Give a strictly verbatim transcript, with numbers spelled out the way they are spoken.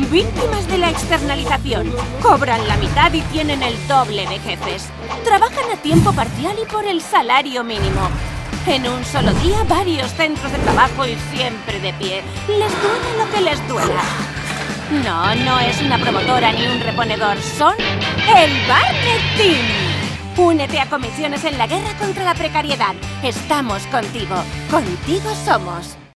Víctimas de la externalización. Cobran la mitad y tienen el doble de jefes. Trabajan a tiempo parcial y por el salario mínimo. En un solo día, varios centros de trabajo y siempre de pie. Les duele lo que les duela. No, no es una promotora ni un reponedor. Son el Barnet Team. Únete a Comisiones en la guerra contra la precariedad. Estamos contigo. Contigo somos.